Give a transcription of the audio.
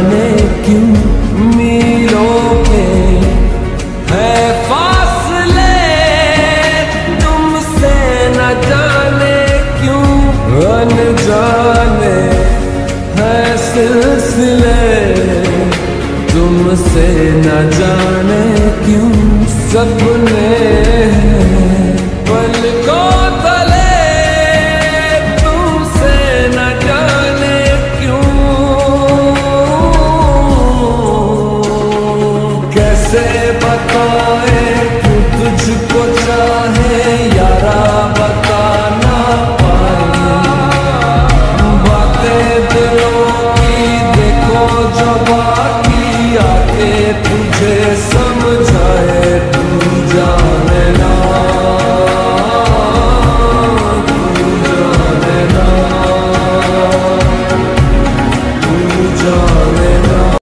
जाने क्यों मीलों के है फासले, तुमसे न जाने क्यों अनजाने है सिलसिले, तुमसे न जाने क्यों सपने